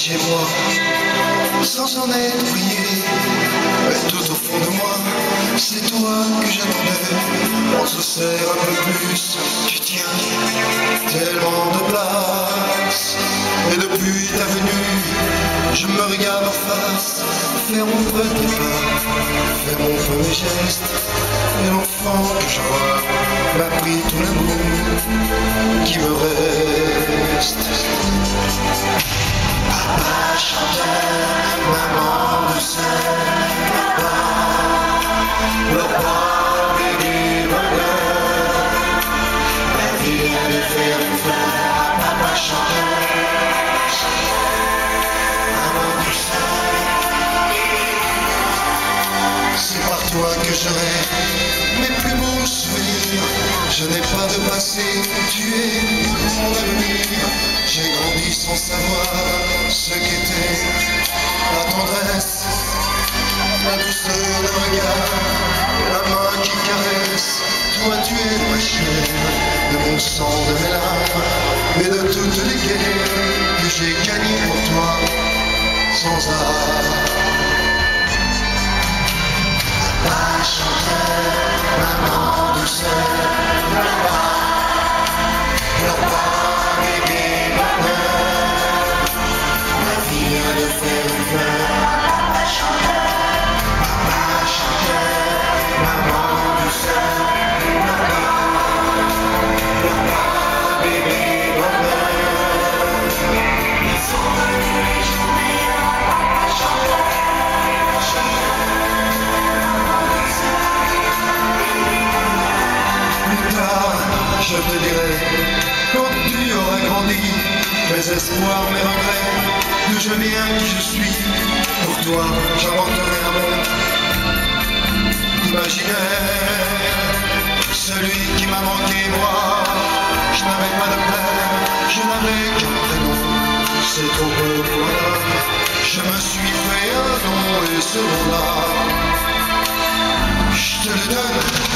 chez moi, sans en être prié. Mais tout au fond de moi, c'est toi que j'attendais. On se serre un peu plus, tu tiens tellement de place. Et depuis ta venue, je me regarde en face. Faire mon premier pas, faire mon premier geste. Et l'enfant que je vois m'a pris tout l'amour qui me reste. Papa chantait, maman douceur, papa, bébé bonheur. La vie vient de faire une fleur, papa chantait, maman douceur. C'est par toi que je rêve mes plus beaux souvenirs. Je n'ai pas de passé, tu es mon avenir. J'ai grandi sans savoir ce qu'était la tendresse, la douceur d'un regard, la main qui caresse. Toi tu es ma chair, de mon sang, de mes larmes, et de toutes les guerres que j'ai gagnées pour toi, sans art. Papa chanteur, maman douceur, pleure pas, bébé bonheur. La vie vient de faire une fleur. Papa chanteur, maman douceur, pleure pas, bébé bonheur. Ils sont venus les jours meilleurs. Papa chanteur, je te dirai, quand tu auras grandi, mes espoirs, mes regrets, d'où je viens, qui je suis. Pour toi, j'inventerai un monde imaginaire, celui qui m'a manqué, moi. Je n'avais pas de père, je n'avais qu'un prénom, c'est trop peu pour un homme. Je me suis fait un nom et ce nom-là, je te le donne.